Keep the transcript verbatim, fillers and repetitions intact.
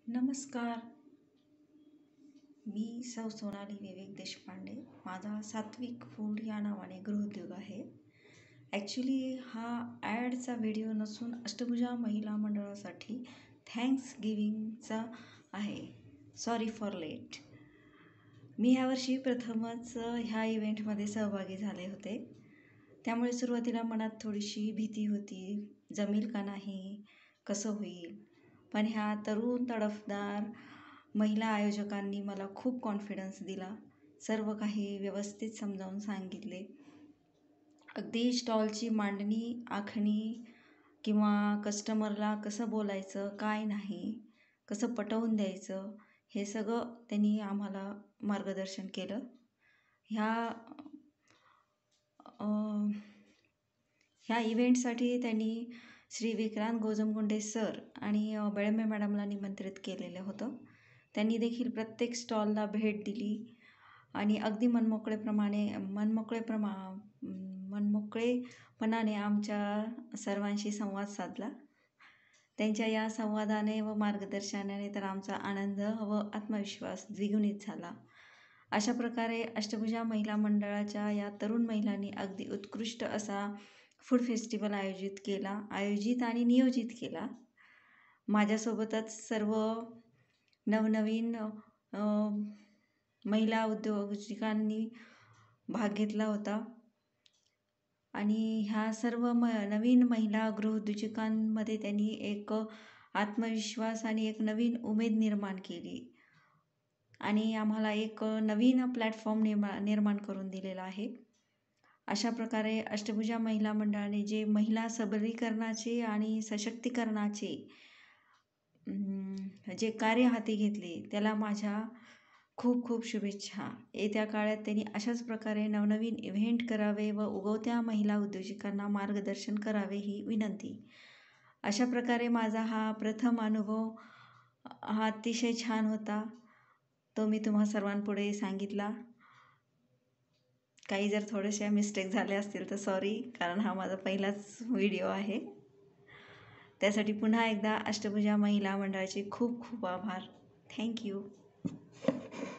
नमस्कार. मी सौ सोनाली विवेक देशपांडे. माझा सात्विक फूड या नावाने गृहउद्योग आहे. ॲक्च्युली हा ॲडचा व्हिडिओ नसून अष्टभुजा महिला मंडळासाठी थँक्स गिविंगचा आहे. Sorry for late. मी ह्यावर्षी प्रथमच ह्या इव्हेंटमध्ये सहभागी झाले होते. त्यामुळे सुरुवातीला मनात थोडीशी भीती होती, जमेल का नाही, कसं होईल. पण ह्या तरुण तडफदार महिला आयोजकांनी मला खूप कॉन्फिडन्स दिला. सर्व काही व्यवस्थित समजावून सांगितले. अगदी स्टॉलची मांडणी, आखणी किंवा कस्टमरला कसं बोलायचं, काय नाही, कसं पटवून द्यायचं, हे सगळं त्यांनी आम्हाला मार्गदर्शन केलं. ह्या ह्या इव्हेंटसाठी त्यांनी श्री विक्रांत गोजमगुंडे सर आणि बेळमे मॅडमला निमंत्रित केलेलं होतं. त्यांनी देखील प्रत्येक स्टॉलला भेट दिली आणि अगदी मनमोकळेप्रमाणे मनमोकळेप्रमा मनमोकळेपणाने आमच्या सर्वांशी संवाद साधला. त्यांच्या या संवादाने व मार्गदर्शनाने तर आमचा आनंद व आत्मविश्वास द्विगुणित झाला. अशा प्रकारे अष्टभुजा महिला मंडळाच्या या तरुण महिलांनी अगदी उत्कृष्ट असा फूड फेस्टिवल आयोजित केला आयोजित आणि नियोजित केला. माझ्यासोबतच सर्व नवनवीन महिला उद्योजकांनी भाग घेतला होता आणि ह्या सर्व म नवीन महिला गृहोद्योजकांमध्ये त्यांनी एक आत्मविश्वास आणि एक नवीन उमेद निर्माण केली आणि आम्हाला एक नवीन प्लॅटफॉर्म निर्मा निर्माण करून दिलेला आहे. अशा प्रकारे अष्टभुजा महिला मंडळाने जे महिला सबलीकरणाचे आणि सशक्तीकरणाचे जे कार्य हाती घेतले त्याला माझ्या खूप खूप शुभेच्छा. येत्या काळात त्यांनी अशाच प्रकारे नवनवीन इव्हेंट करावे व उगवत्या महिला उद्योजकांना मार्गदर्शन करावे ही विनंती. अशा प्रकारे माझा हा प्रथम अनुभव हा अतिशय छान होता. तो मी तुम्हा सर्वांपुढे सांगितला. काही जर थोड्याशा मिस्टेक झाल्या असतील तर सॉरी, कारण हा माझा पहिलाच व्हिडिओ आहे. त्यासाठी पुन्हा एकदा अष्टभुजा महिला मंडळाचे खूप खूप आभार. थँक्यू.